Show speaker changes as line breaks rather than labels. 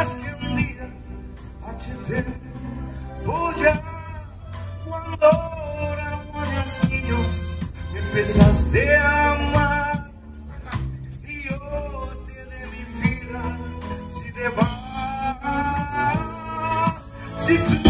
más que un día. HT, voy a cuando éramos niños me empezaste a amar y yo te de mi vida si te vas, si tú